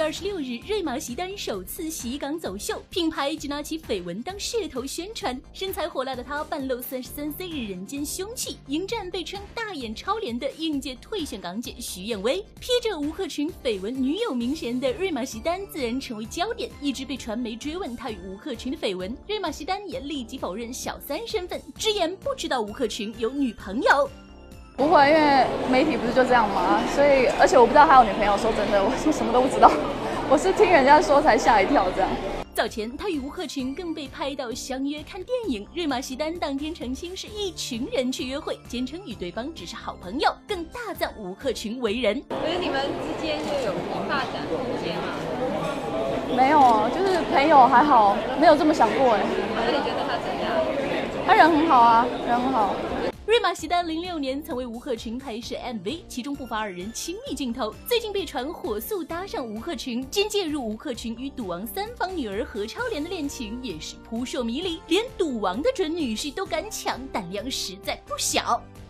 26日，瑞玛席丹首次袭港走秀，品牌就拿起绯闻当噱头宣传。身材火辣的她半露33C 人间凶器，迎战被称大眼超脸的应届退选港姐徐燕薇。披着吴克群绯闻女友名衔的瑞玛席丹自然成为焦点，一直被传媒追问她与吴克群的绯闻。瑞玛席丹也立即否认小三身份，直言不知道吴克群有女朋友。 不会，因为媒体不是就这样吗？所以，而且我不知道他有女朋友。说真的，我什么都不知道，我是听人家说才吓一跳这样。 早前，他与吴克群更被拍到相约看电影。瑞玛席丹当天澄清是一群人去约会，坚称与对方只是好朋友，更大赞吴克群为人。 可是你们之间就有发展空间吗？ 没有啊，就是朋友还好，没有这么想过哎。 那你觉得他怎样？ 他人很好啊，人很好。 瑞玛席丹06年曾为吴克群拍摄 MV， 其中不乏二人亲密镜头。最近被传火速搭上吴克群，兼介入吴克群与赌王三房女儿何超莲的恋情，也是扑朔迷离，连赌王的准女婿都敢抢，胆量实在不小。